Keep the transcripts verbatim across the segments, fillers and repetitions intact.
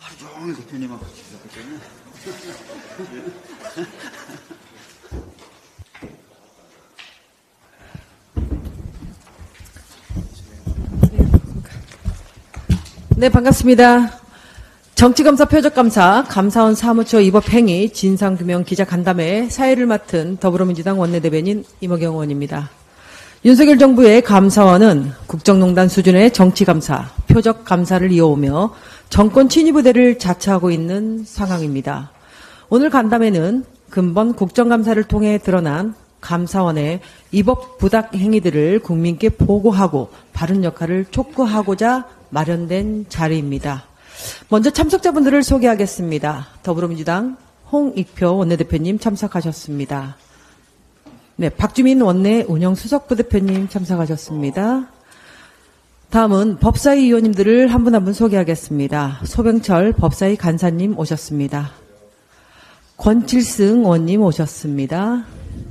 하루 종일 대표님하고 같이 있었기 때문에. 네, 반갑습니다. 정치검사 표적감사, 감사원 사무처 위법행위, 진상규명 기자간담회 사회를 맡은 더불어민주당 원내대변인 임호경 의원입니다. 윤석열 정부의 감사원은 국정농단 수준의 정치감사, 표적감사를 이어오며 정권 친위부대를 자처하고 있는 상황입니다. 오늘 간담회는 근본 국정감사를 통해 드러난 감사원의 위법 부당 행위들을 국민께 보고하고 바른 역할을 촉구하고자 마련된 자리입니다. 먼저 참석자분들을 소개하겠습니다. 더불어민주당 홍익표 원내대표님 참석하셨습니다. 네, 박주민 원내 운영수석부대표님 참석하셨습니다. 다음은 법사위 위원님들을 한 분 한 분 소개하겠습니다. 소병철 법사위 간사님 오셨습니다. 권칠승 의원님 오셨습니다.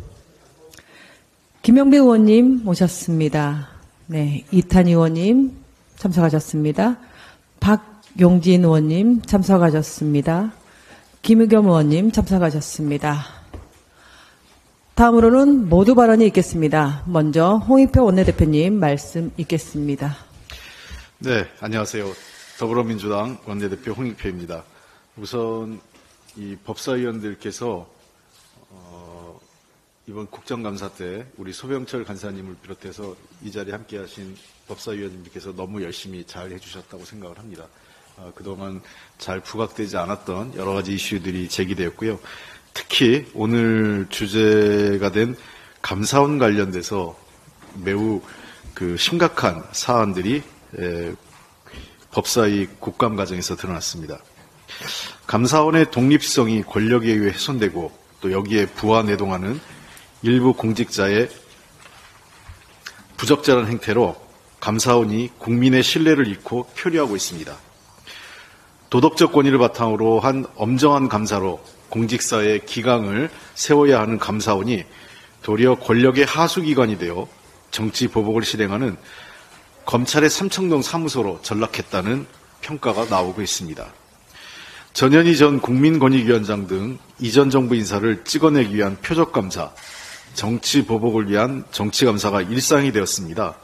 김영배 의원님 오셨습니다. 네, 이탄희 의원님 참석하셨습니다. 박용진 의원님 참석하셨습니다. 김의겸 의원님 참석하셨습니다. 다음으로는 모두 발언이 있겠습니다. 먼저 홍익표 원내대표님 말씀 있겠습니다. 네, 안녕하세요. 더불어민주당 원내대표 홍익표입니다. 우선 이 법사위원들께서 어, 이번 국정감사 때 우리 소병철 간사님을 비롯해서 이 자리에 함께하신 법사위원님께서 너무 열심히 잘 해주셨다고 생각을 합니다. 어, 그동안 잘 부각되지 않았던 여러 가지 이슈들이 제기되었고요. 특히 오늘 주제가 된 감사원 관련돼서 매우 그 심각한 사안들이 에, 법사위 국감 과정에서 드러났습니다. 감사원의 독립성이 권력에 의해 훼손되고 또 여기에 부하내동하는 일부 공직자의 부적절한 행태로 감사원이 국민의 신뢰를 잃고 표류하고 있습니다. 도덕적 권위를 바탕으로 한 엄정한 감사로 공직사의 기강을 세워야 하는 감사원이 도리어 권력의 하수기관이 되어 정치 보복을 실행하는 검찰의 삼청동 사무소로 전락했다는 평가가 나오고 있습니다. 전현희 전 국민권익위원장 등 이전 정부 인사를 찍어내기 위한 표적감사, 정치 보복을 위한 정치감사가 일상이 되었습니다.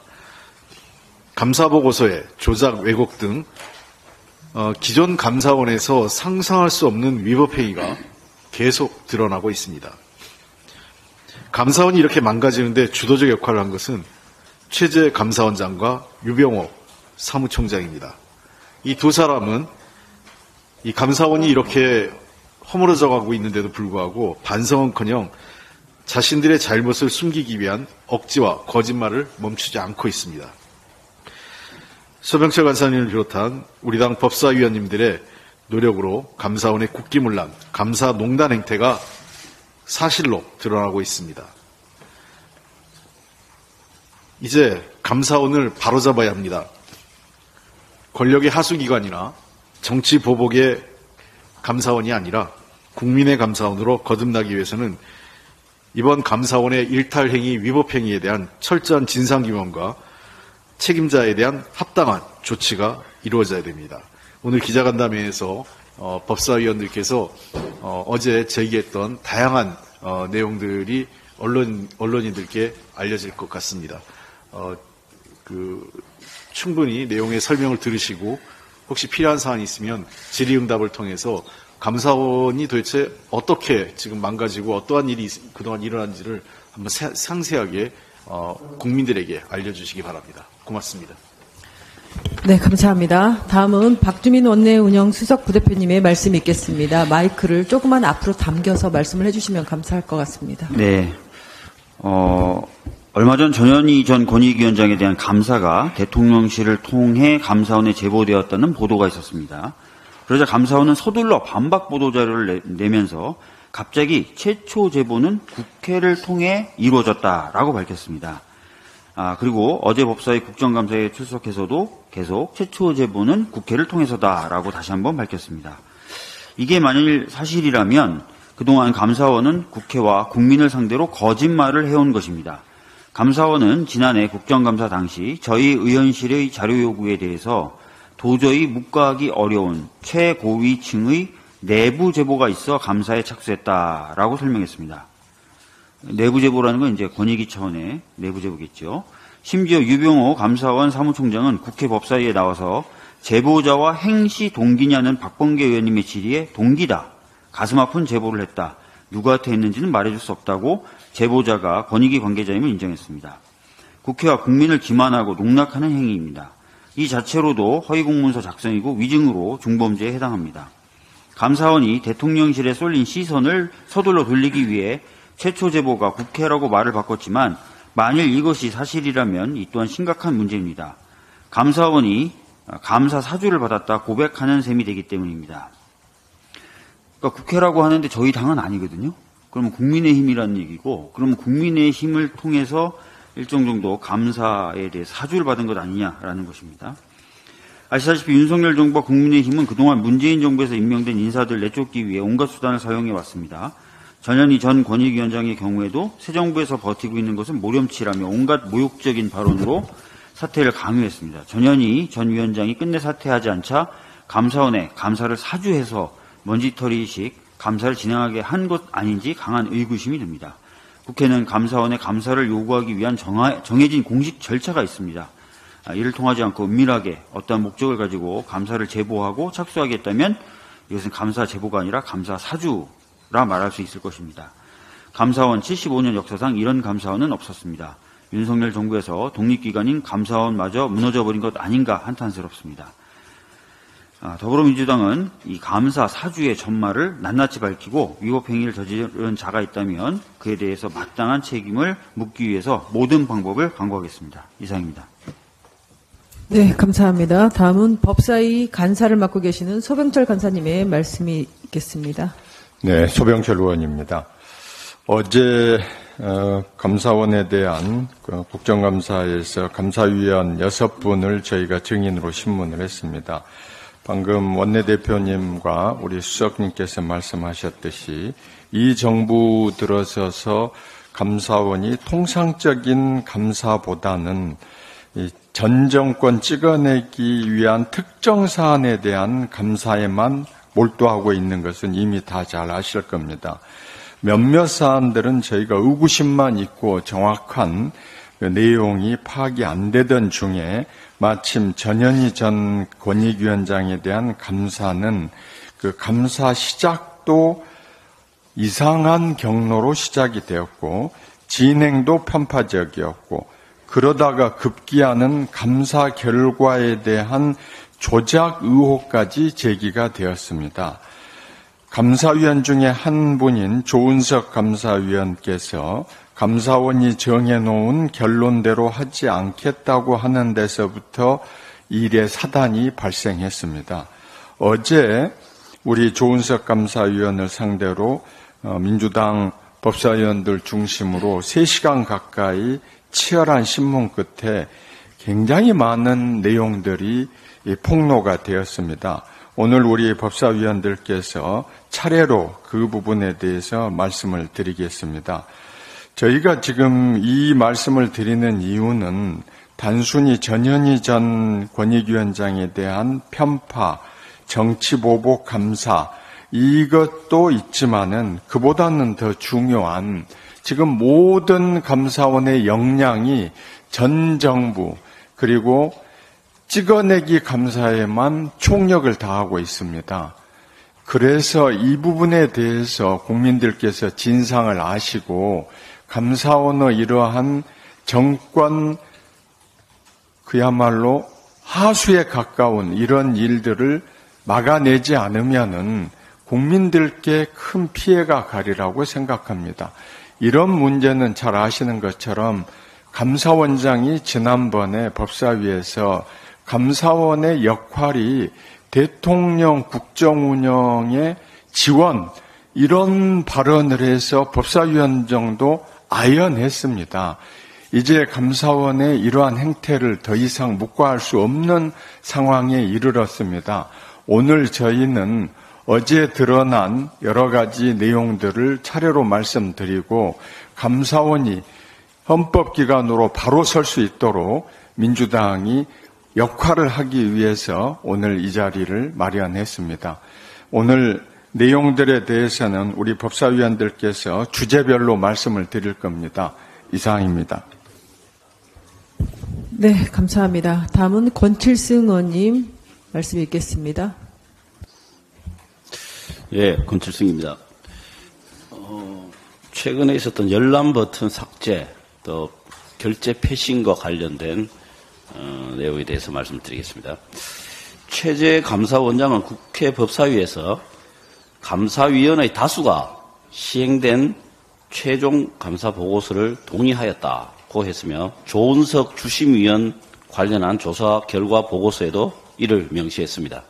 감사보고서에 조작, 왜곡 등 어, 기존 감사원에서 상상할 수 없는 위법행위가 계속 드러나고 있습니다. 감사원이 이렇게 망가지는데 주도적 역할을 한 것은 최재 감사원장과 유병호 사무총장입니다. 이 두 사람은 이 감사원이 이렇게 허물어져 가고 있는데도 불구하고 반성은커녕 자신들의 잘못을 숨기기 위한 억지와 거짓말을 멈추지 않고 있습니다. 소병철 간사님을 비롯한 우리 당 법사위원님들의 노력으로 감사원의 국기문란, 감사농단 행태가 사실로 드러나고 있습니다. 이제 감사원을 바로잡아야 합니다. 권력의 하수기관이나 정치 보복의 감사원이 아니라 국민의 감사원으로 거듭나기 위해서는 이번 감사원의 일탈행위, 위법행위에 대한 철저한 진상규명과 책임자에 대한 합당한 조치가 이루어져야 됩니다. 오늘 기자간담회에서 어, 법사위원들께서 어, 어제 제기했던 다양한 어, 내용들이 언론, 언론인들께 알려질 것 같습니다. 어, 그, 충분히 내용의 설명을 들으시고 혹시 필요한 사안이 있으면 질의응답을 통해서 감사원이 도대체 어떻게 지금 망가지고 어떠한 일이 그동안 일어난지를 한번 세, 상세하게 어, 국민들에게 알려주시기 바랍니다. 고맙습니다. 네, 감사합니다. 다음은 박주민 원내 운영 수석 부대표님의 말씀 있겠습니다. 마이크를 조금만 앞으로 당겨서 말씀을 해주시면 감사할 것 같습니다. 네, 어, 얼마 전 전현희 전 권익위원장에 대한 감사가 대통령실을 통해 감사원에 제보되었다는 보도가 있었습니다. 그러자 감사원은 서둘러 반박 보도 자료를 내면서 갑자기 최초 제보는 국회를 통해 이루어졌다라고 밝혔습니다. 아, 그리고 어제 법사위 국정감사에 출석해서도 계속 최초 제보는 국회를 통해서다라고 다시 한번 밝혔습니다. 이게 만일 사실이라면 그동안 감사원은 국회와 국민을 상대로 거짓말을 해온 것입니다. 감사원은 지난해 국정감사 당시 저희 의원실의 자료 요구에 대해서 도저히 묵과하기 어려운 최고위층의 내부 제보가 있어 감사에 착수했다라고 설명했습니다. 내부 제보라는 건 이제 권익위 차원의 내부 제보겠죠. 심지어 유병호 감사원 사무총장은 국회 법사위에 나와서 제보자와 행시 동기냐는 박범계 의원님의 질의에 동기다. 가슴 아픈 제보를 했다. 누구한테 했는지는 말해줄 수 없다고 제보자가 권익위 관계자임을 인정했습니다. 국회와 국민을 기만하고 농락하는 행위입니다. 이 자체로도 허위공문서 작성이고 위증으로 중범죄에 해당합니다. 감사원이 대통령실에 쏠린 시선을 서둘러 돌리기 위해 최초 제보가 국회라고 말을 바꿨지만 만일 이것이 사실이라면 이 또한 심각한 문제입니다. 감사원이 감사 사주를 받았다 고백하는 셈이 되기 때문입니다. 그러니까 국회라고 하는데 저희 당은 아니거든요. 그러면 국민의힘이라는 얘기고, 그러면 국민의힘을 통해서 일정 정도 감사에 대해 사주를 받은 것 아니냐라는 것입니다. 아시다시피 윤석열 정부와 국민의힘은 그동안 문재인 정부에서 임명된 인사들 내쫓기 위해 온갖 수단을 사용해 왔습니다. 전현희 전 권익위원장의 경우에도 새 정부에서 버티고 있는 것은 모렴치라며 온갖 모욕적인 발언으로 사퇴를 강요했습니다. 전현희 전 위원장이 끝내 사퇴하지 않자 감사원에 감사를 사주해서 먼지털이식 감사를 진행하게 한 것 아닌지 강한 의구심이 듭니다. 국회는 감사원에 감사를 요구하기 위한 정하, 정해진 공식 절차가 있습니다. 이를 통하지 않고 은밀하게 어떠한 목적을 가지고 감사를 제보하고 착수하겠다면 이것은 감사 제보가 아니라 감사 사주라 말할 수 있을 것입니다. 감사원 칠십오 년 역사상 이런 감사원은 없었습니다. 윤석열 정부에서 독립기관인 감사원마저 무너져버린 것 아닌가 한탄스럽습니다. 더불어민주당은 이 감사 사주의 전말을 낱낱이 밝히고 위법행위를 저지른 자가 있다면 그에 대해서 마땅한 책임을 묻기 위해서 모든 방법을 강구하겠습니다. 이상입니다. 네, 감사합니다. 다음은 법사위 간사를 맡고 계시는 소병철 간사님의 말씀이 있겠습니다. 네, 소병철 의원입니다. 어제 어, 감사원에 대한 그 국정감사에서 감사위원 여섯 분을 저희가 증인으로 신문을 했습니다. 방금 원내대표님과 우리 수석님께서 말씀하셨듯이 이 정부 들어서서 감사원이 통상적인 감사보다는 이 전 정권 찍어내기 위한 특정 사안에 대한 감사에만 몰두하고 있는 것은 이미 다 잘 아실 겁니다. 몇몇 사안들은 저희가 의구심만 있고 정확한 그 내용이 파악이 안 되던 중에 마침 전현희 전 권익위원장에 대한 감사는 그 감사 시작도 이상한 경로로 시작이 되었고 진행도 편파적이었고 그러다가 급기야는 감사 결과에 대한 조작 의혹까지 제기가 되었습니다. 감사위원 중에 한 분인 조은석 감사위원께서 감사원이 정해놓은 결론대로 하지 않겠다고 하는 데서부터 일의 사단이 발생했습니다. 어제 우리 조은석 감사위원을 상대로 민주당 법사위원들 중심으로 세 시간 가까이 치열한 신문 끝에 굉장히 많은 내용들이 폭로가 되었습니다. 오늘 우리 법사위원들께서 차례로 그 부분에 대해서 말씀을 드리겠습니다. 저희가 지금 이 말씀을 드리는 이유는 단순히 전현희 전 권익위원장에 대한 편파, 정치보복 감사 이것도 있지만은 그보다는 더 중요한 지금 모든 감사원의 역량이 전 정부 그리고 찍어내기 감사에만 총력을 다하고 있습니다. 그래서 이 부분에 대해서 국민들께서 진상을 아시고 감사원의 이러한 정권 그야말로 하수에 가까운 이런 일들을 막아내지 않으면은 국민들께 큰 피해가 가리라고 생각합니다. 이런 문제는 잘 아시는 것처럼 감사원장이 지난번에 법사위에서 감사원의 역할이 대통령 국정운영의 지원 이런 발언을 해서 법사위원 정도 아연했습니다. 이제 감사원의 이러한 행태를 더 이상 묵과할 수 없는 상황에 이르렀습니다. 오늘 저희는 어제 드러난 여러 가지 내용들을 차례로 말씀드리고 감사원이 헌법기관으로 바로 설 수 있도록 민주당이 역할을 하기 위해서 오늘 이 자리를 마련했습니다. 오늘 내용들에 대해서는 우리 법사위원들께서 주제별로 말씀을 드릴 겁니다. 이상입니다. 네, 감사합니다. 다음은 권칠승 의원님 말씀 있겠습니다. 예, 권칠승입니다. 어, 최근에 있었던 열람 버튼 삭제, 또 결제 패싱과 관련된 어, 내용에 대해서 말씀드리겠습니다. 최재 감사원장은 국회 법사위에서 감사위원의 다수가 시행된 최종 감사 보고서를 동의하였다고 했으며 조은석 주심위원 관련한 조사 결과 보고서에도 이를 명시했습니다.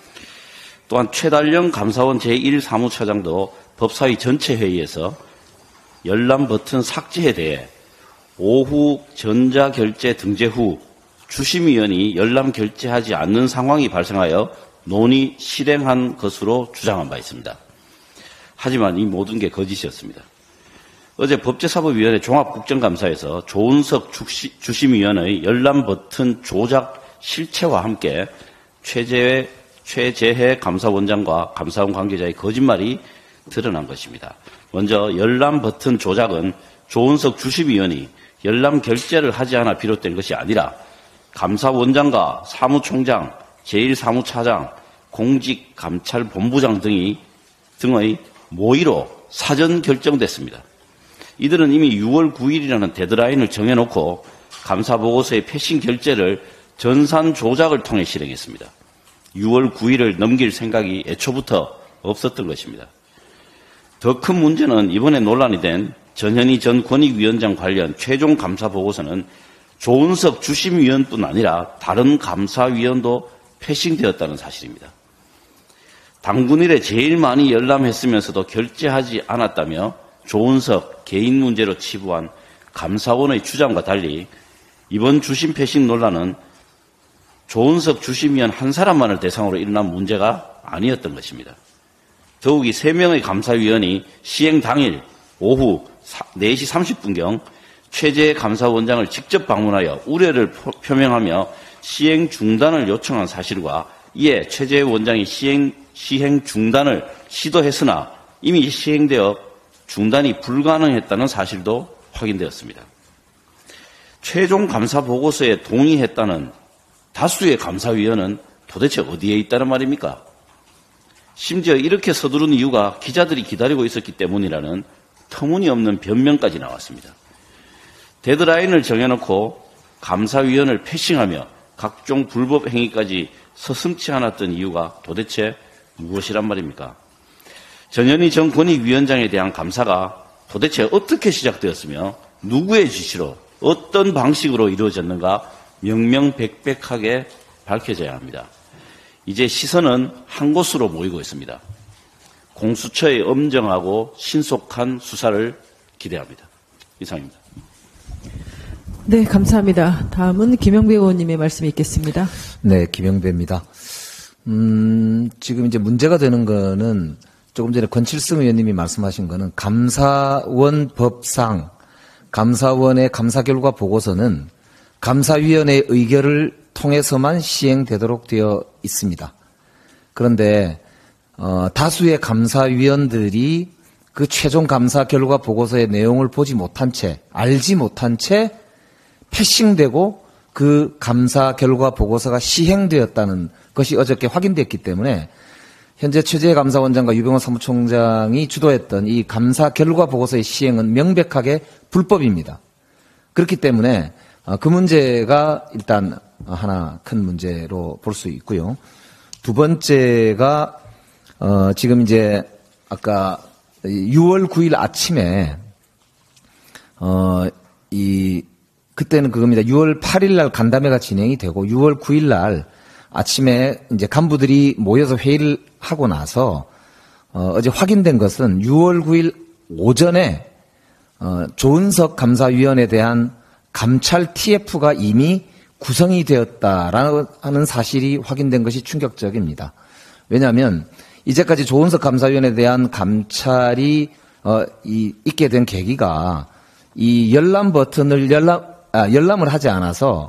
또한 최달령 감사원 제일 사무처장도 법사위 전체 회의에서 열람 버튼 삭제에 대해 오후 전자결제 등재 후 주심위원이 열람 결제하지 않는 상황이 발생하여 논의 실행한 것으로 주장한 바 있습니다. 하지만 이 모든 게 거짓이었습니다. 어제 법제사법위원회 종합국정감사에서 조은석 주시, 주심위원의 열람 버튼 조작 실체와 함께 최재해, 최재해 감사원장과 감사원 관계자의 거짓말이 드러난 것입니다. 먼저 열람 버튼 조작은 조은석 주심위원이 열람 결제를 하지 않아 비롯된 것이 아니라 감사원장과 사무총장, 제일 사무차장, 공직감찰본부장 등이 등의 모의로 사전 결정됐습니다. 이들은 이미 유월 구일이라는 데드라인을 정해놓고 감사보고서의 패싱 결제를 전산 조작을 통해 실행했습니다. 유월 구일을 넘길 생각이 애초부터 없었던 것입니다. 더 큰 문제는 이번에 논란이 된 전현희 전 권익위원장 관련 최종 감사보고서는 조은석 주심위원뿐 아니라 다른 감사위원도 패싱되었다는 사실입니다. 당군 이래 제일 많이 열람했으면서도 결제하지 않았다며 조은석 개인 문제로 치부한 감사원의 주장과 달리 이번 주심 패싱 논란은 조은석 주심위원 한 사람만을 대상으로 일어난 문제가 아니었던 것입니다. 더욱이 세 명의 감사위원이 시행 당일 오후 네 시 삼십 분경 최재 감사원장을 직접 방문하여 우려를 표명하며 시행 중단을 요청한 사실과 이에 최재 원장이 시행, 시행 중단을 시도했으나 이미 시행되어 중단이 불가능했다는 사실도 확인되었습니다. 최종 감사 보고서에 동의했다는 다수의 감사위원은 도대체 어디에 있다는 말입니까? 심지어 이렇게 서두른 이유가 기자들이 기다리고 있었기 때문이라는 터무니없는 변명까지 나왔습니다. 데드라인을 정해놓고 감사위원을 패싱하며 각종 불법 행위까지 서슴지 않았던 이유가 도대체 무엇이란 말입니까? 전현희 전 권익위원장에 대한 감사가 도대체 어떻게 시작되었으며 누구의 지시로 어떤 방식으로 이루어졌는가 명명백백하게 밝혀져야 합니다. 이제 시선은 한 곳으로 모이고 있습니다. 공수처의 엄정하고 신속한 수사를 기대합니다. 이상입니다. 네, 감사합니다. 다음은 김영배 의원님의 말씀이 있겠습니다. 네, 김영배입니다. 음, 지금 이제 문제가 되는 거는 조금 전에 권칠승 의원님이 말씀하신 거는 감사원 법상 감사원의 감사 결과 보고서는 감사위원회의 의결을 통해서만 시행되도록 되어 있습니다. 그런데 어, 다수의 감사위원들이 그 최종 감사 결과 보고서의 내용을 보지 못한 채, 알지 못한 채 패싱되고 그 감사 결과 보고서가 시행되었다는 것이 어저께 확인됐기 때문에 현재 최재해 감사원장과 유병호 사무총장이 주도했던 이 감사 결과 보고서의 시행은 명백하게 불법입니다. 그렇기 때문에 그 문제가 일단 하나 큰 문제로 볼 수 있고요. 두 번째가 어 지금 이제 아까 유월 구일 아침에 어 이 그때는 그겁니다. 유월 팔일 날 간담회가 진행이 되고 유월 구일 날 아침에 이제 간부들이 모여서 회의를 하고 나서 어 어제 확인된 것은 유월 구일 오전에 어 조은석 감사위원에 대한 감찰 티에프가 이미 구성이 되었다라는 사실이 확인된 것이 충격적입니다. 왜냐하면 이제까지 조은석 감사위원에 대한 감찰이 어, 이, 있게 된 계기가 이 열람 버튼을 열람 아, 열람을 하지 않아서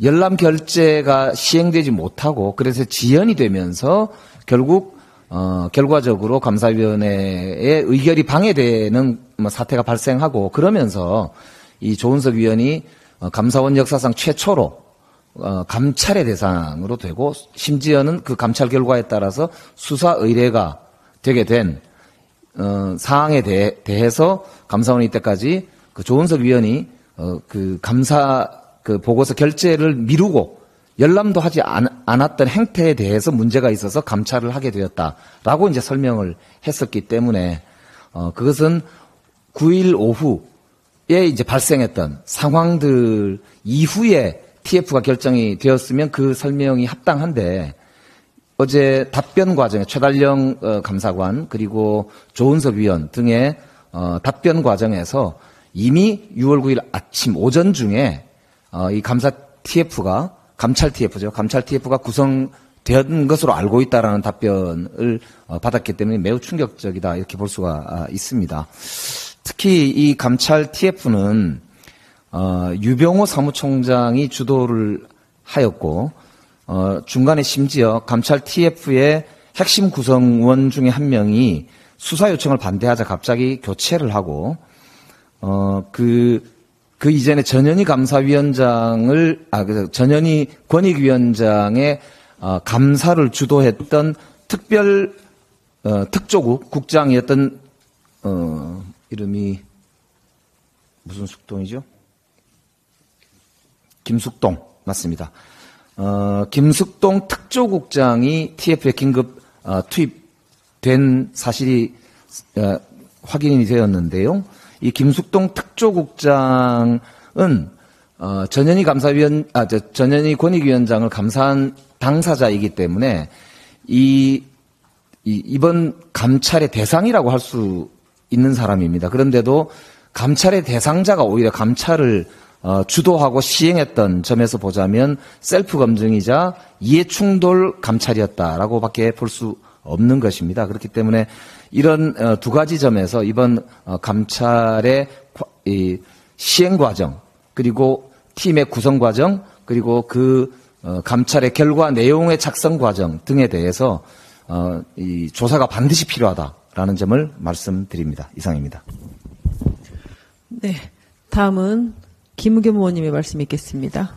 열람 결재가 시행되지 못하고 그래서 지연이 되면서 결국 어 결과적으로 감사위원회의 의결이 방해되는 뭐 사태가 발생하고 그러면서 이 조은석 위원이 어, 감사원 역사상 최초로 어, 감찰의 대상으로 되고 심지어는 그 감찰 결과에 따라서 수사 의뢰가 되게 된 어, 사항에 대해, 대해서 감사원이 이때까지 그 조은석 위원이 어, 그 감사 그 보고서 결재를 미루고 열람도 하지 않, 않았던 행태에 대해서 문제가 있어서 감찰을 하게 되었다라고 이제 설명을 했었기 때문에 어, 그것은 구일 오후에 이제 발생했던 상황들 이후에 티에프가 결정이 되었으면 그 설명이 합당한데 어제 답변 과정에 최달령 어, 감사관 그리고 조은석 위원 등의 어, 답변 과정에서 이미 유월 구일 아침 오전 중에 어, 이 감사 티에프가 감찰 티에프죠. 감찰 티에프가 구성된 것으로 알고 있다라는 답변을 어, 받았기 때문에 매우 충격적이다 이렇게 볼 수가 아, 있습니다. 특히 이 감찰 티에프는 어, 유병호 사무총장이 주도를 하였고 어, 중간에 심지어 감찰 티에프의 핵심 구성원 중에 한 명이 수사 요청을 반대하자 갑자기 교체를 하고 어, 그, 그 이전에 전현희 감사위원장을, 아, 그, 전현희 권익위원장의, 어, 감사를 주도했던 특별, 어, 특조국 국장이었던, 어, 이름이, 무슨 숙동이죠? 김숙동, 맞습니다. 어, 김숙동 특조국장이 티에프에 긴급, 어, 투입된 사실이, 어, 확인이 되었는데요. 이 김숙동 특조국장은 어, 전현희 감사위원, 아, 저, 전현희 권익위원장을 감사한 당사자이기 때문에 이, 이 이번 감찰의 대상이라고 할 수 있는 사람입니다. 그런데도 감찰의 대상자가 오히려 감찰을 어, 주도하고 시행했던 점에서 보자면 셀프 검증이자 이해충돌 감찰이었다라고밖에 볼 수 없는 것입니다. 그렇기 때문에 이런 두 가지 점에서 이번 감찰의 시행 과정 그리고 팀의 구성 과정 그리고 그 감찰의 결과 내용의 작성 과정 등에 대해서 이 조사가 반드시 필요하다라는 점을 말씀드립니다. 이상입니다. 네, 다음은 김의겸 의원님의 말씀 있겠습니다.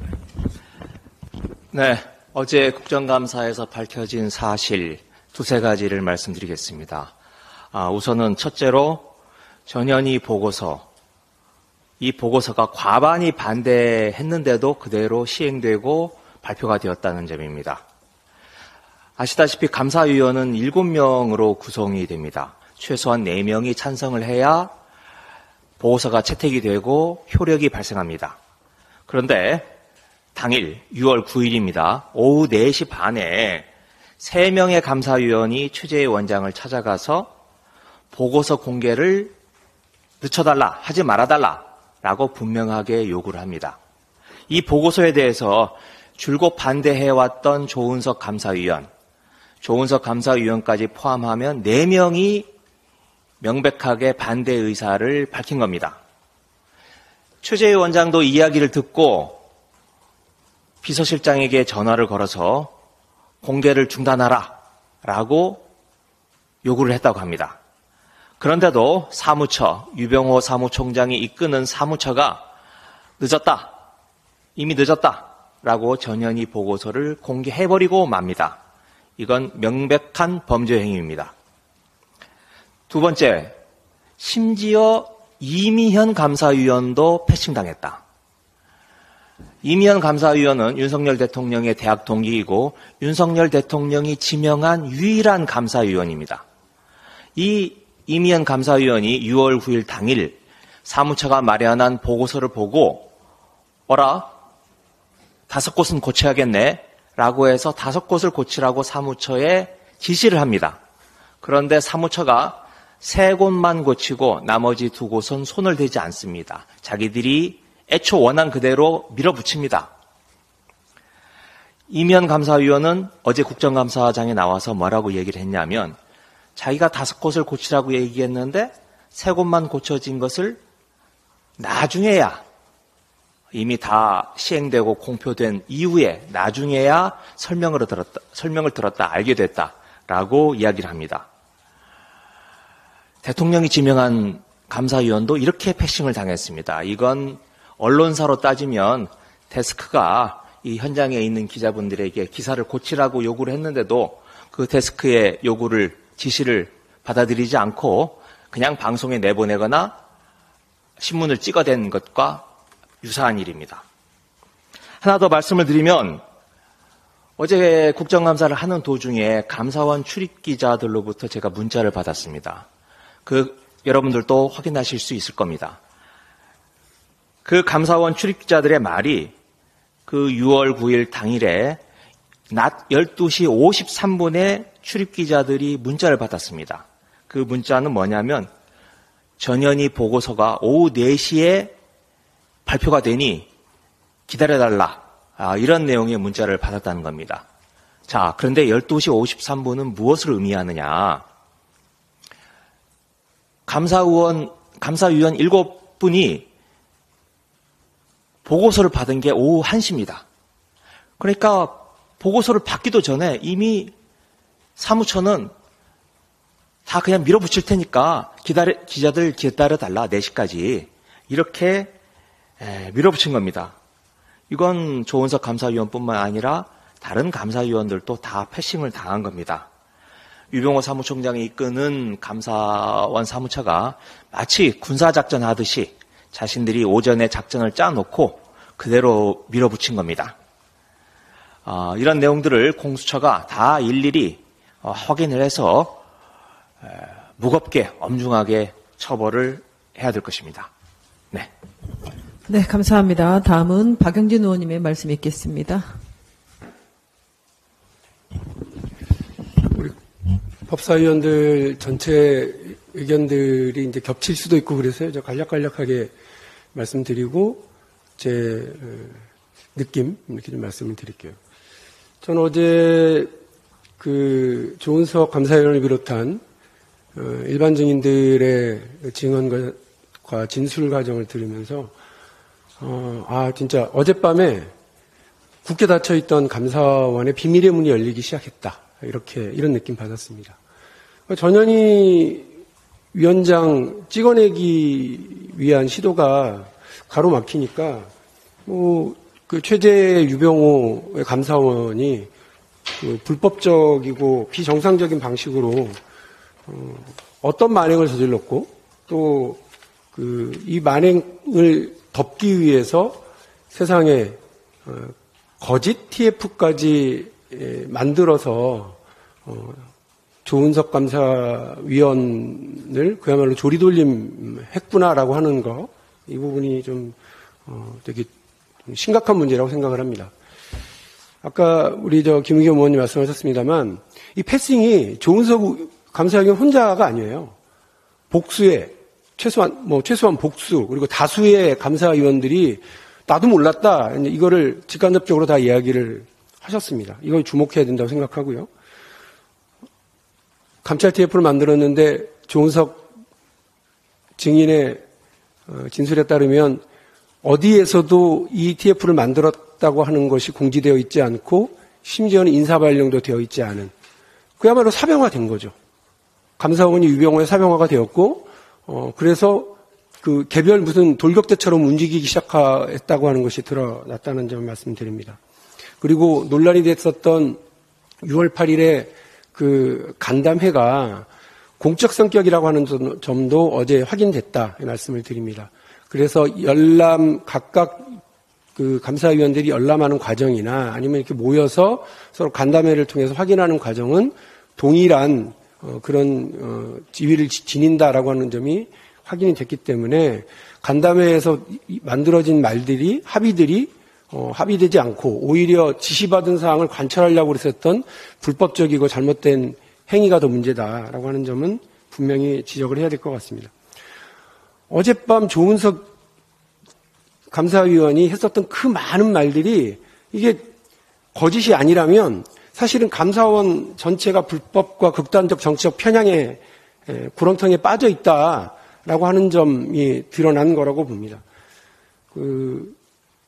네, 어제 국정감사에서 밝혀진 사실 두세 가지를 말씀드리겠습니다. 아, 우선은 첫째로 전현희 보고서, 이 보고서가 과반이 반대했는데도 그대로 시행되고 발표가 되었다는 점입니다. 아시다시피 감사위원은 일곱 명으로 구성이 됩니다. 최소한 네 명이 찬성을 해야 보고서가 채택이 되고 효력이 발생합니다. 그런데 당일 유월 구일입니다. 오후 네 시 반에 세 명의 감사위원이 최재희 원장을 찾아가서 보고서 공개를 늦춰달라, 하지 말아달라라고 분명하게 요구를 합니다. 이 보고서에 대해서 줄곧 반대해왔던 조은석 감사위원, 조은석 감사위원까지 포함하면 네 명이 명백하게 반대 의사를 밝힌 겁니다. 최재희 원장도 이야기를 듣고 비서실장에게 전화를 걸어서 공개를 중단하라 라고 요구를 했다고 합니다. 그런데도 사무처, 유병호 사무총장이 이끄는 사무처가 늦었다, 이미 늦었다 라고 전현희 보고서를 공개해버리고 맙니다. 이건 명백한 범죄 행위입니다. 두 번째, 심지어 이미현 감사위원도 패싱당했다. 이미현 감사위원은 윤석열 대통령의 대학 동기이고 윤석열 대통령이 지명한 유일한 감사위원입니다. 이 이미현 감사위원이 유월 구일 당일 사무처가 마련한 보고서를 보고 어라? 다섯 곳은 고쳐야겠네 라고 해서 다섯 곳을 고치라고 사무처에 지시를 합니다. 그런데 사무처가 세 곳만 고치고 나머지 두 곳은 손을 대지 않습니다. 자기들이 애초 원한 그대로 밀어붙입니다. 이미현 감사위원은 어제 국정감사장에 나와서 뭐라고 얘기를 했냐면 자기가 다섯 곳을 고치라고 얘기했는데 세 곳만 고쳐진 것을 나중에야 이미 다 시행되고 공표된 이후에 나중에야 설명을 들었다, 설명을 들었다, 알게 됐다라고 이야기를 합니다. 대통령이 지명한 감사위원도 이렇게 패싱을 당했습니다. 이건 언론사로 따지면 데스크가 이 현장에 있는 기자분들에게 기사를 고치라고 요구를 했는데도 그 데스크의 요구를, 지시를 받아들이지 않고 그냥 방송에 내보내거나 신문을 찍어댄 것과 유사한 일입니다. 하나 더 말씀을 드리면 어제 국정감사를 하는 도중에 감사원 출입기자들로부터 제가 문자를 받았습니다. 그 여러분들도 확인하실 수 있을 겁니다. 그 감사원 출입기자들의 말이 그 유월 구일 당일에 낮 열두 시 오십삼 분에 출입기자들이 문자를 받았습니다. 그 문자는 뭐냐면 전현희 보고서가 오후 네 시에 발표가 되니 기다려달라. 아, 이런 내용의 문자를 받았다는 겁니다. 자, 그런데 열두 시 오십삼 분은 무엇을 의미하느냐. 감사위원, 감사위원 일곱 분이 보고서를 받은 게 오후 한 시입니다. 그러니까 보고서를 받기도 전에 이미 사무처는 다 그냥 밀어붙일 테니까 기다려, 기자들 기다려달라, 네 시까지. 이렇게 에, 밀어붙인 겁니다. 이건 조은석 감사위원뿐만 아니라 다른 감사위원들도 다 패싱을 당한 겁니다. 유병호 사무총장이 이끄는 감사원 사무처가 마치 군사작전 하듯이 자신들이 오전에 작전을 짜놓고 그대로 밀어붙인 겁니다. 어, 이런 내용들을 공수처가 다 일일이 어, 확인을 해서 에, 무겁게 엄중하게 처벌을 해야 될 것입니다. 네. 네, 감사합니다. 다음은 박영진 의원님의 말씀 있겠습니다. 우리 법사위원들 전체 의견들이 이제 겹칠 수도 있고 그래서요. 저 간략간략하게 말씀드리고 제 느낌 이렇게 좀 말씀을 드릴게요. 저는 어제 그 조은석 감사위원을 비롯한 일반 증인들의 증언과 진술 과정을 들으면서 어, 아 진짜 어젯밤에 굳게 닫혀있던 감사원의 비밀의 문이 열리기 시작했다. 이렇게 이런 느낌 받았습니다. 전현희 위원장 찍어내기 위한 시도가 가로막히니까 뭐 그 최재 유병호의 감사원이 그 불법적이고 비정상적인 방식으로 어, 어떤 만행을 저질렀고 또 그 이 만행을 덮기 위해서 세상에 어, 거짓 티에프까지 에, 만들어서 어, 조은석 감사위원을 그야말로 조리돌림 했구나라고 하는 거, 이 부분이 좀 어, 되게 심각한 문제라고 생각을 합니다. 아까 우리 저 김의겸 의원님 말씀하셨습니다만 이 패싱이 조은석 감사위원 혼자가 아니에요. 복수의 최소한 뭐 최소한 복수 그리고 다수의 감사위원들이 나도 몰랐다 이거를 직간접적으로 다 이야기를 하셨습니다. 이걸 주목해야 된다고 생각하고요. 감찰 티에프를 만들었는데 조은석 증인의 진술에 따르면 어디에서도 이 티에프를 만들었다고 하는 것이 공지되어 있지 않고 심지어는 인사발령도 되어 있지 않은 그야말로 사병화된 거죠. 감사원이 유병호의 사병화가 되었고 어 그래서 그 개별 무슨 돌격대처럼 움직이기 시작했다고 하는 것이 드러났다는 점 말씀드립니다. 그리고 논란이 됐었던 유월 팔일에 그 간담회가 공적 성격이라고 하는 점도 어제 확인됐다 말씀을 드립니다. 그래서 열람 각각 그 감사위원들이 열람하는 과정이나 아니면 이렇게 모여서 서로 간담회를 통해서 확인하는 과정은 동일한 어 그런 어 지위를 지닌다라고 하는 점이 확인이 됐기 때문에 간담회에서 만들어진 말들이 합의들이 어 합의되지 않고 오히려 지시받은 사항을 관철하려고 그랬었던 불법적이고 잘못된 행위가 더 문제다라고 하는 점은 분명히 지적을 해야 될 것 같습니다. 어젯밤 조은석 감사위원이 했었던 그 많은 말들이 이게 거짓이 아니라면 사실은 감사원 전체가 불법과 극단적 정치적 편향의 구렁텅이에 빠져 있다라고 하는 점이 드러난 거라고 봅니다. 그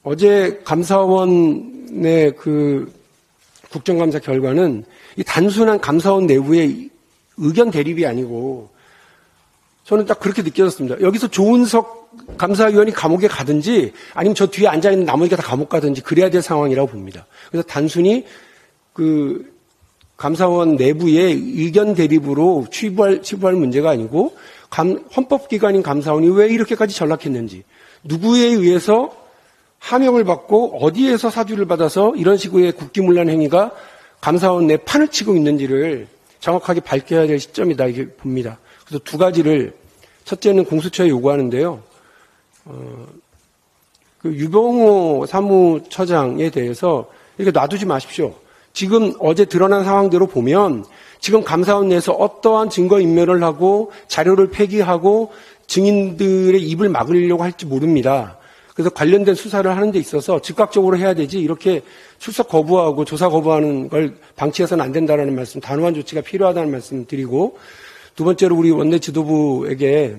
어제 감사원의 그 국정감사 결과는 이 단순한 감사원 내부의 의견 대립이 아니고 저는 딱 그렇게 느껴졌습니다. 여기서 조은석 감사위원이 감옥에 가든지 아니면 저 뒤에 앉아있는 나머지가 다 감옥 가든지 그래야 될 상황이라고 봅니다. 그래서 단순히 그 감사원 내부의 의견 대립으로 취부할, 취부할 문제가 아니고 감, 헌법기관인 감사원이 왜 이렇게까지 전락했는지, 누구에 의해서 하명을 받고 어디에서 사주를 받아서 이런 식의 국기문란 행위가 감사원 내 판을 치고 있는지를 정확하게 밝혀야 될 시점이다 이게 봅니다. 그래서 두 가지를, 첫째는 공수처에 요구하는데요. 어, 그 유병호 사무처장에 대해서 이렇게 놔두지 마십시오. 지금 어제 드러난 상황대로 보면 지금 감사원 내에서 어떠한 증거인멸을 하고 자료를 폐기하고 증인들의 입을 막으려고 할지 모릅니다. 그래서 관련된 수사를 하는 데 있어서 즉각적으로 해야 되지 이렇게 출석 거부하고 조사 거부하는 걸 방치해서는 안 된다는 말씀, 단호한 조치가 필요하다는 말씀 드리고, 두 번째로 우리 원내 지도부에게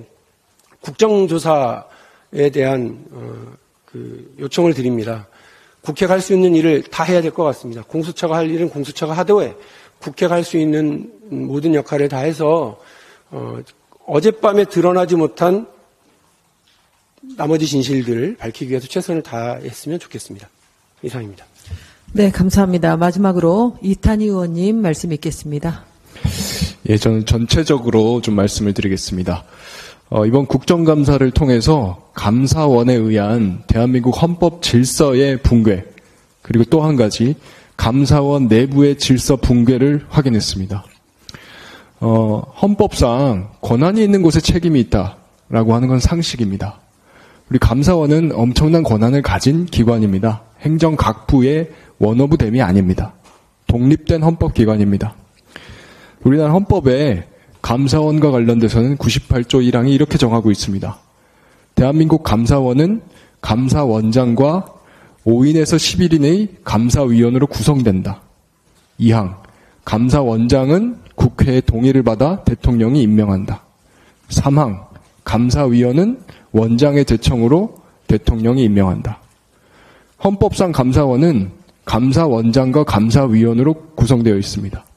국정조사에 대한 어, 그 요청을 드립니다. 국회가 할 수 있는 일을 다 해야 될 것 같습니다. 공수처가 할 일은 공수처가 하되 국회가 할 수 있는 모든 역할을 다 해서 어, 어젯밤에 드러나지 못한 나머지 진실들을 밝히기 위해서 최선을 다했으면 좋겠습니다. 이상입니다. 네, 감사합니다. 마지막으로 이탄희 의원님 말씀 있겠습니다. 예, 저는 전체적으로 좀 말씀을 드리겠습니다. 어, 이번 국정감사를 통해서 감사원에 의한 대한민국 헌법 질서의 붕괴, 그리고 또 한 가지 감사원 내부의 질서 붕괴를 확인했습니다. 어, 헌법상 권한이 있는 곳에 책임이 있다라고 하는 건 상식입니다. 우리 감사원은 엄청난 권한을 가진 기관입니다. 행정각부의 원어부댐이 아닙니다. 독립된 헌법기관입니다. 우리나라 헌법에 감사원과 관련돼서는 구십팔 조 일 항이 이렇게 정하고 있습니다. 대한민국 감사원은 감사원장과 오 인에서 십일 인의 감사위원으로 구성된다. 이 항, 감사원장은 국회의 동의를 받아 대통령이 임명한다. 삼 항, 감사위원은 원장의 제청으로 대통령이 임명한다. 헌법상 감사원은 감사원장과 감사위원으로 구성되어 있습니다.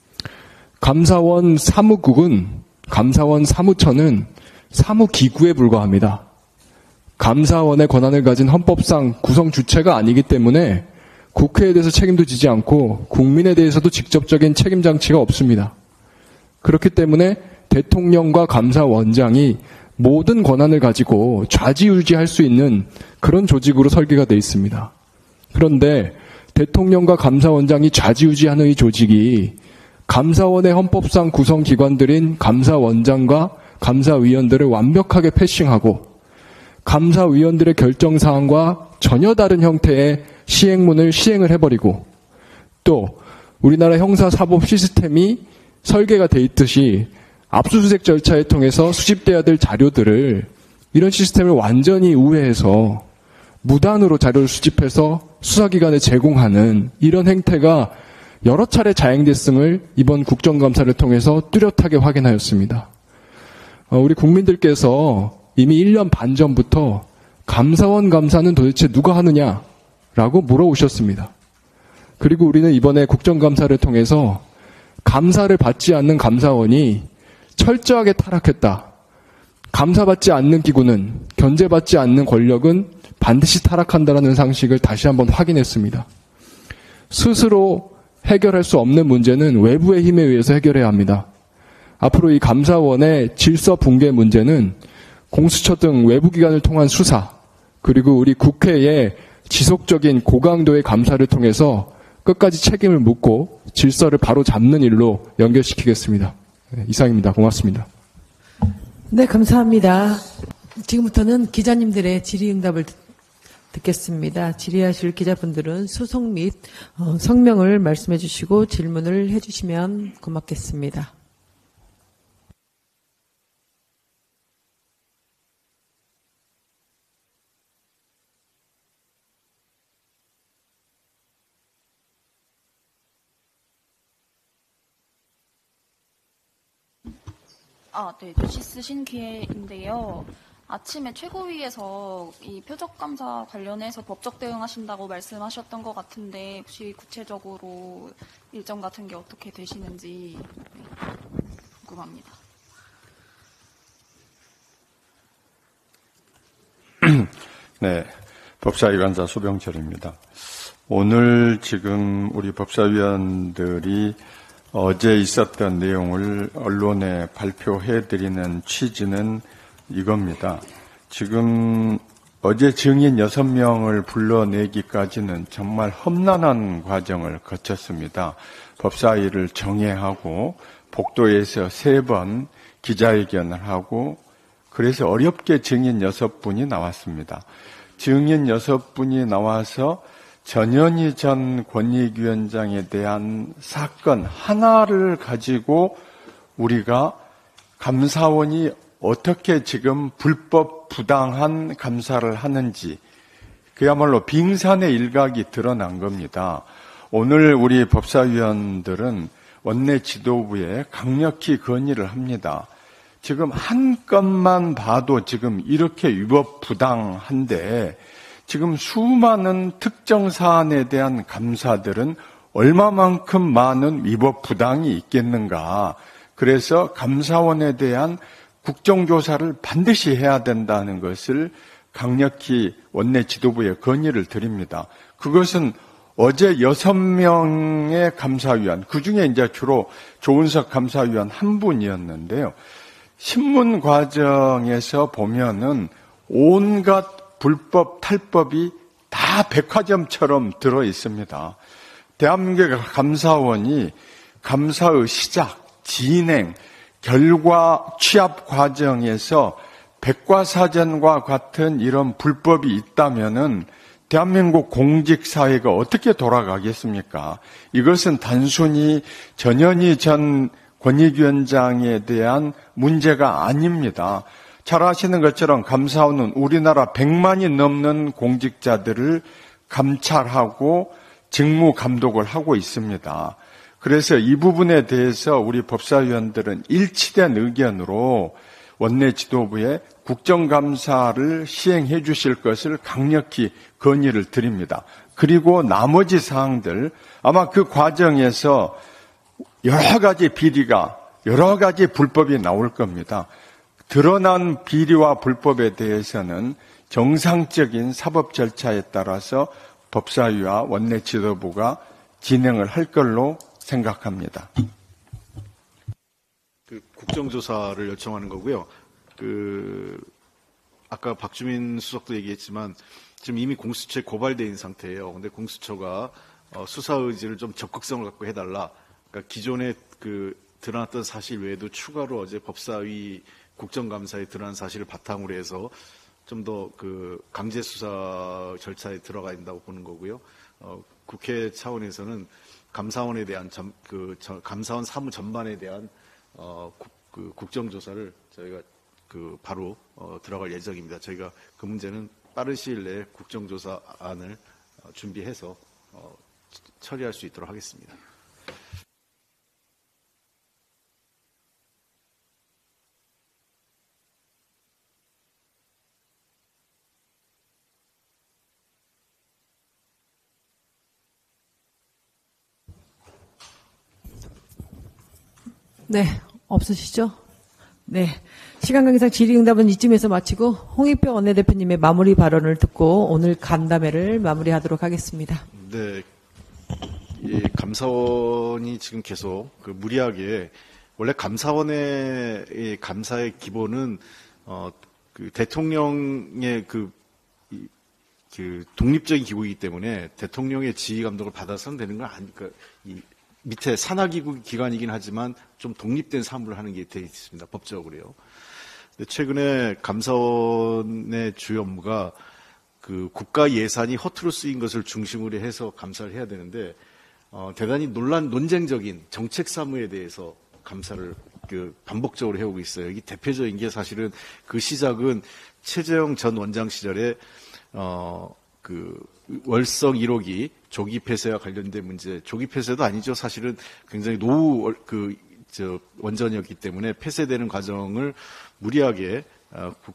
감사원 사무국은, 감사원 사무처는 사무기구에 불과합니다. 감사원의 권한을 가진 헌법상 구성 주체가 아니기 때문에 국회에 대해서 책임도 지지 않고 국민에 대해서도 직접적인 책임 장치가 없습니다. 그렇기 때문에 대통령과 감사원장이 모든 권한을 가지고 좌지우지할 수 있는 그런 조직으로 설계가 되어 있습니다. 그런데 대통령과 감사원장이 좌지우지하는 이 조직이 감사원의 헌법상 구성기관들인 감사원장과 감사위원들을 완벽하게 패싱하고 감사위원들의 결정사항과 전혀 다른 형태의 시행문을 시행을 해버리고, 또 우리나라 형사사법 시스템이 설계가 돼 있듯이 압수수색 절차에 통해서 수집돼야 될 자료들을, 이런 시스템을 완전히 우회해서 무단으로 자료를 수집해서 수사기관에 제공하는 이런 행태가 여러 차례 자행됐음을 이번 국정감사를 통해서 뚜렷하게 확인하였습니다. 우리 국민들께서 이미 일 년 반 전부터 감사원 감사는 도대체 누가 하느냐라고 물어오셨습니다. 그리고 우리는 이번에 국정감사를 통해서 감사를 받지 않는 감사원이 철저하게 타락했다. 감사받지 않는 기구는, 견제받지 않는 권력은 반드시 타락한다라는 상식을 다시 한번 확인했습니다. 스스로 해결할 수 없는 문제는 외부의 힘에 의해서 해결해야 합니다. 앞으로 이 감사원의 질서 붕괴 문제는 공수처 등 외부기관을 통한 수사, 그리고 우리 국회의 지속적인 고강도의 감사를 통해서 끝까지 책임을 묻고 질서를 바로 잡는 일로 연결시키겠습니다. 이상입니다. 고맙습니다. 네, 감사합니다. 지금부터는 기자님들의 질의응답을 듣겠습니다. 질의하실 기자분들은 수속 및 어, 성명을 말씀해 주시고 질문을 해 주시면 고맙겠습니다. 아, 네, 뉴시스 신기혜인데요. 아침에 최고위에서 이 표적감사 관련해서 법적 대응하신다고 말씀하셨던 것 같은데 혹시 구체적으로 일정 같은 게 어떻게 되시는지 궁금합니다. 네, 법사위관자 수병철입니다. 오늘 지금 우리 법사위원들이 어제 있었던 내용을 언론에 발표해드리는 취지는 이겁니다. 지금 어제 증인 여섯 명을 불러내기까지는 정말 험난한 과정을 거쳤습니다. 법사위를 정회하고 복도에서 세 번 기자회견을 하고 그래서 어렵게 증인 여섯 분이 나왔습니다. 증인 여섯 분이 나와서 전현희 전 권익위원장에 대한 사건 하나를 가지고 우리가 감사원이 어떻게 지금 불법 부당한 감사를 하는지 그야말로 빙산의 일각이 드러난 겁니다. 오늘 우리 법사위원들은 원내 지도부에 강력히 건의를 합니다. 지금 한 건만 봐도 지금 이렇게 위법 부당한데 지금 수많은 특정 사안에 대한 감사들은 얼마만큼 많은 위법 부당이 있겠는가. 그래서 감사원에 대한 국정조사를 반드시 해야 된다는 것을 강력히 원내 지도부에 건의를 드립니다. 그것은 어제 여섯 명의 감사위원, 그중에 이제 주로 조은석 감사위원 한 분이었는데요. 신문 과정에서 보면은 온갖 불법, 탈법이 다 백화점처럼 들어 있습니다. 대한민국 감사원이 감사의 시작, 진행, 결과 취합 과정에서 백과사전과 같은 이런 불법이 있다면은 대한민국 공직사회가 어떻게 돌아가겠습니까? 이것은 단순히 전현희 전 권익위원장에 대한 문제가 아닙니다. 잘 아시는 것처럼 감사원은 우리나라 백만이 넘는 공직자들을 감찰하고 직무 감독을 하고 있습니다. 그래서 이 부분에 대해서 우리 법사위원들은 일치된 의견으로 원내 지도부에 국정감사를 시행해 주실 것을 강력히 건의를 드립니다. 그리고 나머지 사항들 아마 그 과정에서 여러 가지 비리가 여러 가지 불법이 나올 겁니다. 드러난 비리와 불법에 대해서는 정상적인 사법 절차에 따라서 법사위와 원내 지도부가 진행을 할 걸로 생각합니다. 그 국정조사를 요청하는 거고요. 그 아까 박주민 수석도 얘기했지만 지금 이미 공수처에 고발돼 있는 상태예요. 근데 공수처가 어, 수사 의지를 좀 적극성을 갖고 해달라. 그러니까 기존에 그 드러났던 사실 외에도 추가로 어제 법사위 국정감사에 드러난 사실을 바탕으로 해서 좀 더 그 강제 수사 절차에 들어가 있다고 보는 거고요. 어, 국회 차원에서는 감사원에 대한 점, 그 저, 감사원 사무 전반에 대한 어, 국, 그 국정조사를 저희가 그 바로 어, 들어갈 예정입니다. 저희가 그 문제는 빠른 시일 내에 국정조사안을 어, 준비해서 어, 처리할 수 있도록 하겠습니다. 네, 없으시죠? 네. 시간 관계상 질의응답은 이쯤에서 마치고 홍익표 원내대표님의 마무리 발언을 듣고 오늘 간담회를 마무리하도록 하겠습니다. 네. 이 감사원이 지금 계속 그 무리하게 원래 감사원의 이 감사의 기본은 어 그 대통령의 그, 이, 그 독립적인 기구이기 때문에 대통령의 지휘 감독을 받아서는 되는 건 아니까 이 밑에 산하기구 기관이긴 하지만 좀 독립된 사무를 하는 게 되어 있습니다. 법적으로요. 근데 최근에 감사원의 주요 업무가 그 국가 예산이 허투루 쓰인 것을 중심으로 해서 감사를 해야 되는데 어, 대단히 논란 논쟁적인 정책 사무에 대해서 감사를 그 반복적으로 해오고 있어요. 이 대표적인 게 사실은 그 시작은 최재형 전 원장 시절에 어, 그 월성 일 호기 조기 폐쇄와 관련된 문제, 조기 폐쇄도 아니죠. 사실은 굉장히 노후 그 저 원전이었기 때문에 폐쇄되는 과정을 무리하게 어, 국,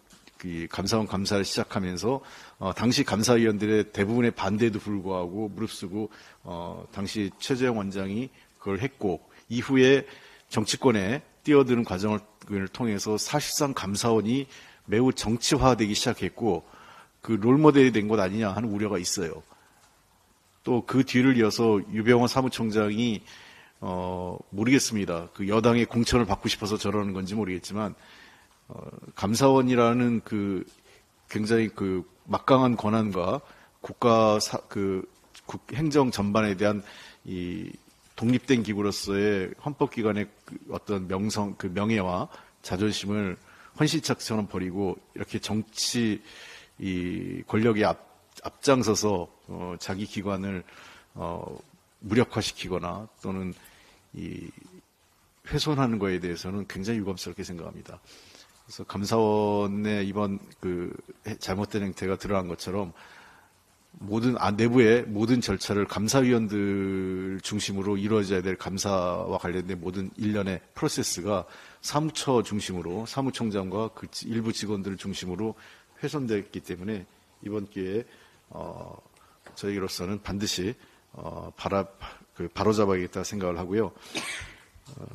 그 감사원 감사를 시작하면서 어, 당시 감사위원들의 대부분의 반대에도 불구하고 무릅쓰고 어, 당시 최재형 원장이 그걸 했고 이후에 정치권에 뛰어드는 과정을 통해서 사실상 감사원이 매우 정치화되기 시작했고 그 롤모델이 된 것 아니냐 하는 우려가 있어요. 또 그 뒤를 이어서 유병호 사무총장이 어, 모르겠습니다. 그 여당의 공천을 받고 싶어서 저러는 건지 모르겠지만 어, 감사원이라는 그 굉장히 그 막강한 권한과 국가 사, 그 국, 행정 전반에 대한 이 독립된 기구로서의 헌법기관의 그 어떤 명성, 그 명예와 자존심을 헌신짝처럼 버리고 이렇게 정치 이 권력에 앞, 앞장서서 어, 자기 기관을 어, 무력화시키거나 또는 이 훼손하는 거에 대해서는 굉장히 유감스럽게 생각합니다. 그래서 감사원의 이번 그 잘못된 행태가 드러난 것처럼 모든 아, 내부의 모든 절차를 감사위원들 중심으로 이루어져야 될 감사와 관련된 모든 일련의 프로세스가 사무처 중심으로 사무총장과 그 일부 직원들을 중심으로 훼손됐기 때문에 이번 기회에 어, 저희로서는 반드시 어, 바라, 그 바로잡아야겠다 생각을 하고요. 어,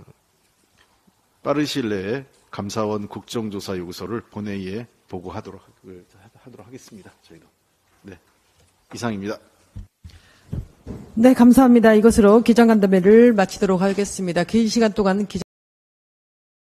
빠른 시일 내에 감사원 국정조사 요구서를 본회의에 보고하도록 하도록 하겠습니다. 저희도. 네, 이상입니다. 네, 감사합니다. 이것으로 기자간담회를 마치도록 하겠습니다. 긴 시간 동안 기자